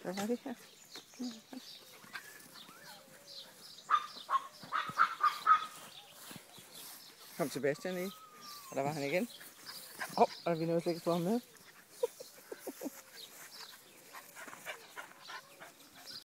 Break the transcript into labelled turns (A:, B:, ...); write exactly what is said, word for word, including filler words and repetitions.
A: Hvad var det her? Kom Sebastian i, og der var han igen. Åh, oh, og vi nåede slet ikke på ham med.